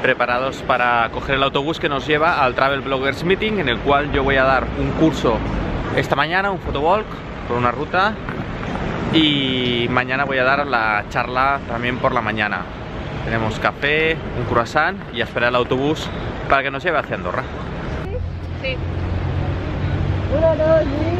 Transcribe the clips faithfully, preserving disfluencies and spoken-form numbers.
preparados para coger el autobús que nos lleva al Travel Bloggers Meeting, en el cual yo voy a dar un curso esta mañana, un photovolk por una ruta, y mañana voy a dar la charla también por la mañana. Tenemos café, un croissant y a esperar el autobús para que nos lleve hacia Andorra. Sí. Uno, dos, sí.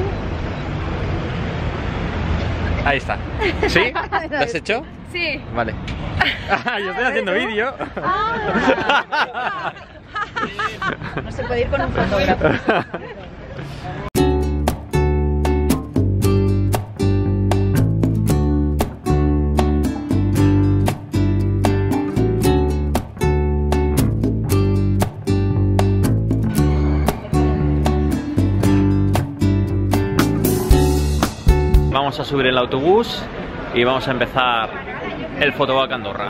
Ahí está. ¿Sí? ¿Lo has hecho? Sí. Vale. Yo estoy haciendo vídeo. Ah. No se puede ir con un fotógrafo. Vamos a subir el autobús y vamos a empezar el photovolk Andorra.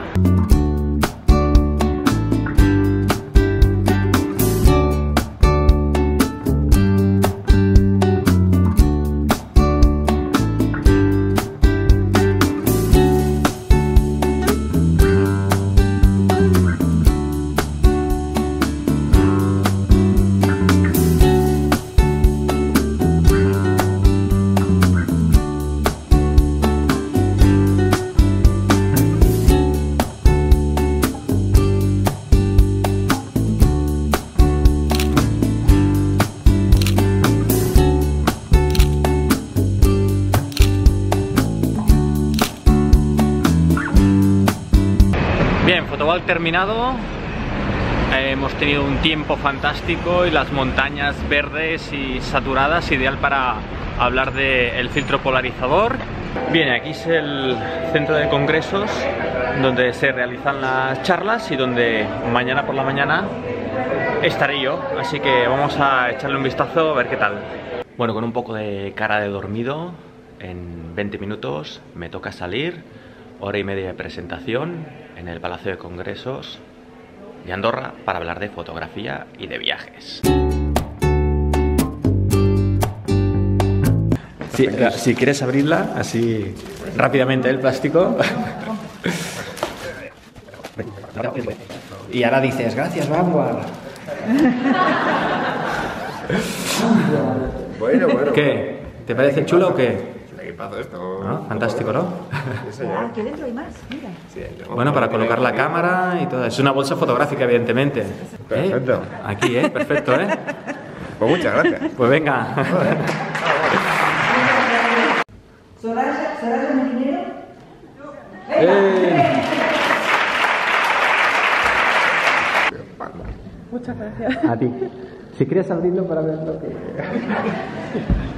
Bien, photovolk terminado. Eh, hemos tenido un tiempo fantástico y las montañas verdes y saturadas, ideal para hablar del filtro polarizador. Bien, aquí es el centro de congresos donde se realizan las charlas y donde mañana por la mañana estaré yo, así que vamos a echarle un vistazo a ver qué tal. Bueno, con un poco de cara de dormido, en veinte minutos me toca salir, hora y media de presentación en el Palacio de Congresos de Andorra para hablar de fotografía y de viajes. Sí, si quieres abrirla así rápidamente el plástico. Y ahora dices, gracias, Vanguard. Bueno, bueno. ¿Qué? ¿Te parece chulo o qué? Esto. ¿No? Fantástico, ¿no? Aquí dentro hay más, mira. Sí, Bueno, para colocar la cámara y todo. Es una bolsa fotográfica, evidentemente. Perfecto. ¿Eh? Aquí, ¿eh? Perfecto, ¿eh? Pues muchas gracias. Pues venga. ¿Soraya? ¿Soraya Molinero? Eh. Muchas gracias. A ti. Si quieres abrirlo para ver lo que...